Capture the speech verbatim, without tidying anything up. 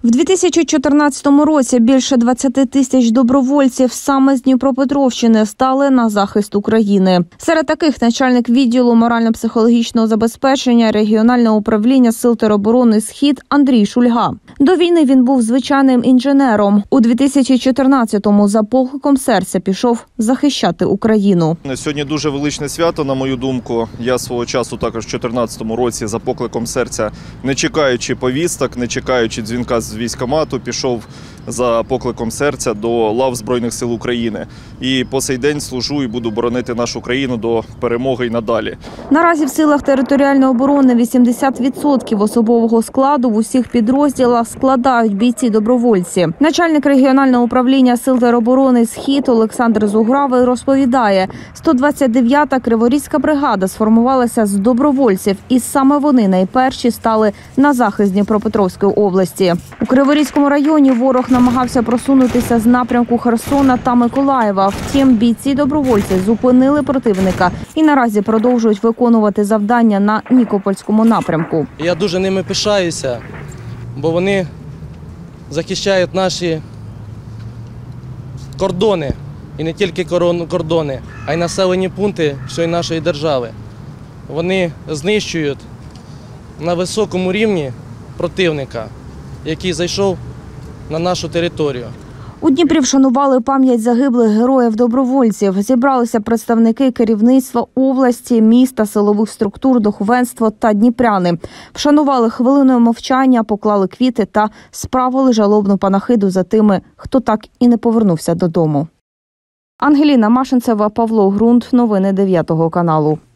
В дві тисячі чотирнадцятому році більше двадцяти тисяч добровольців саме з Дніпропетровщини стали на захист України. Серед таких начальник відділу морально-психологічного забезпечення регіонального управління Сил тероборони «Схід» Андрій Шульга. До війни він був звичайним інженером. У дві тисячі чотирнадцятому за покликом серця пішов захищати Україну. Сьогодні дуже величне свято, на мою думку. Я свого часу також в дві тисячі чотирнадцятому році за покликом серця, не чекаючи повісток, не чекаючи дзвінка з військкомату, пішов за покликом серця до лав Збройних сил України. І по сей день служу і буду боронити нашу країну до перемоги й надалі. Наразі в силах територіальної оборони вісімдесят відсотків особового складу в усіх підрозділах складають бійці-добровольці. Начальник регіонального управління Сил тероборони «Схід» Олександр Зугравий розповідає, сто двадцять дев'ята Криворізька бригада сформувалася з добровольців, і саме вони найперші стали на захист Дніпропетровської області. У Криворізькому районі ворог намагався просунутися з напрямку Херсона та Миколаєва. Втім, бійці-добровольці зупинили противника і наразі продовжують виконувати завдання на Нікопольському напрямку. Я дуже ними пишаюся, бо вони захищають наші кордони. І не тільки кордони, а й населені пункти всієї нашої держави. Вони знищують на високому рівні противника, який зайшов на нашу територію. У Дніпрі вшанували пам'ять загиблих героїв-добровольців. Зібралися представники керівництва області, міста, силових структур, духовенство та дніпряни. Вшанували хвилиною мовчання, поклали квіти та справили жалобну панахиду за тими, хто так і не повернувся додому. Ангеліна Машинцева, Павло Грунт. Новини дев'ятого каналу.